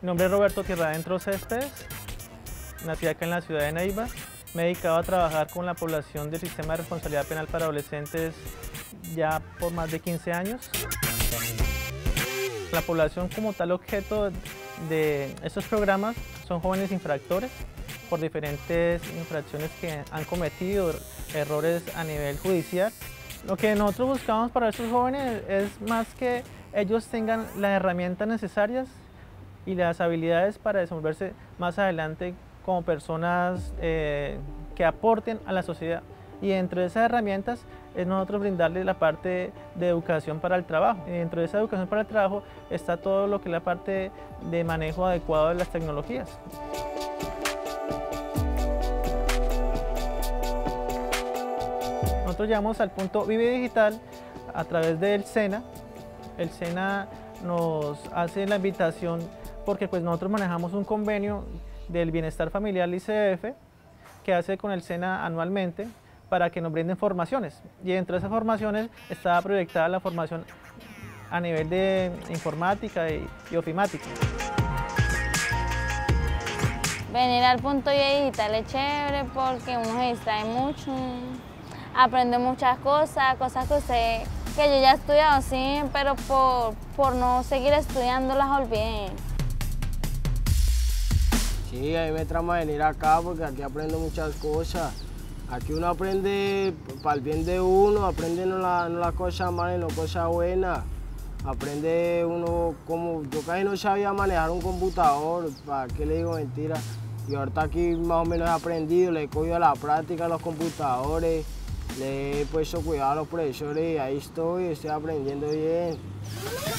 Mi nombre es Roberto Tierradentro Céspedes, nací acá en la ciudad de Neiva. Me he dedicado a trabajar con la población del sistema de responsabilidad penal para adolescentes ya por más de 15 años. La población como tal objeto de estos programas son jóvenes infractores por diferentes infracciones que han cometido, errores a nivel judicial. Lo que nosotros buscamos para estos jóvenes es más que ellos tengan las herramientas necesarias y las habilidades para desenvolverse más adelante como personas que aporten a la sociedad. Y dentro de esas herramientas es nosotros brindarles la parte de educación para el trabajo. Y dentro de esa educación para el trabajo está todo lo que es la parte de manejo adecuado de las tecnologías. Nosotros llegamos al punto Vive Digital a través del SENA. El SENA nos hace la invitación porque pues nosotros manejamos un convenio del Bienestar Familiar ICBF que hace con el SENA anualmente para que nos brinden formaciones. Y dentro de esas formaciones está proyectada la formación a nivel de informática y ofimática. Venir al punto Vive Digital es chévere porque uno se distrae mucho, aprende muchas cosas que yo ya he estudiado, sí, pero por no seguir estudiando las olvidé. Sí, a mí me trama venir acá porque aquí aprendo muchas cosas. Aquí uno aprende para el bien de uno, aprende no la cosa mala y no cosa buena. Aprende uno como, yo casi no sabía manejar un computador, ¿para qué le digo mentira? Y ahorita aquí más o menos he aprendido, le he cogido a la práctica a los computadores, le he puesto cuidado a los profesores y ahí estoy aprendiendo bien.